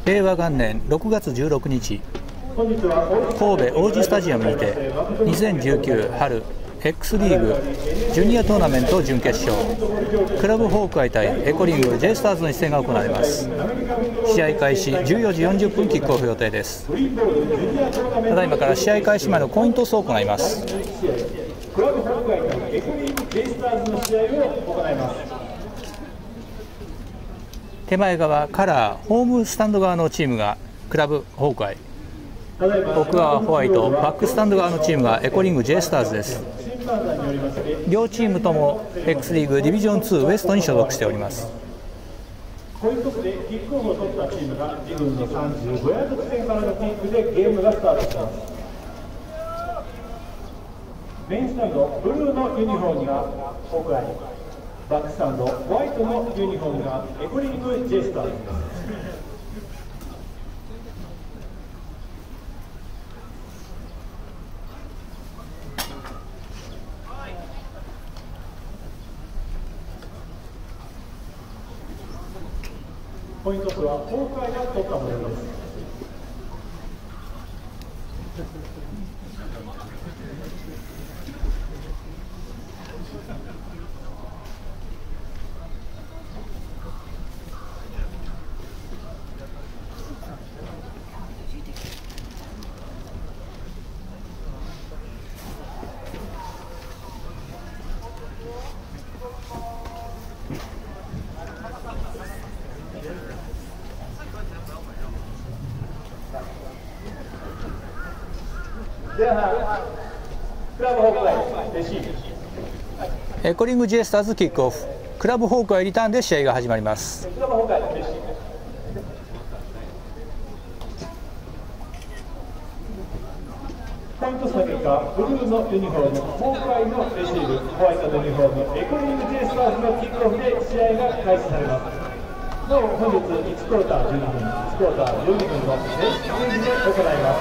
令和元年6月16日、神戸王子スタジアムにて2019春 X リーグジュニアトーナメント準決勝、クラブホークアイ対エコリング J スターズの一戦が行われます。試合開始14時40分キックオフ予定です。ただいまから試合開始前のコイントスを行います。 クラブホークアイ対エコリング J スターズの試合を行います。 手前側カラーホームスタンド側のチームがクラブホークアイ、奥側ホワイトバックスタンド側のチームがエコリング J スターズです。両チームとも X リーグディビジョン2ウエストに所属しております。 コイントスでキックオフを取ったチームが自分の35ヤード地点からのキックでゲームがスタートします。メインスタンドブルーのユニフォームがホークアイ、バックスタンドホワイトのユニフォームがエコリング J スターズです。ポイント数はホークアイが取った模様です。前半クラブホークアイレシーブ、 エコリング J スターズキックオフ、クラブホークアイリターンで試合が始まります。 クラブホークアイレシーブ、ポイント数の結果、ブルーのユニフォームホークアイのレシーブ、ホワイトのユニフォームエコリング J スターズのキックオフで試合が開始されます。なお本日1クォーター12分、1クォーター12分の正式ゲームで行います。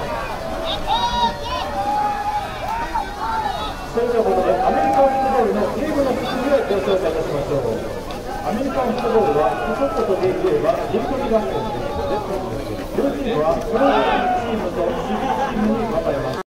それではここでアメリカンフットボールのゲームの進みをご紹介いたしましょう。アメリカンフットボールは細々とで言えばリコリ合戦です。両チームはプロチームと守備チームに分かれます。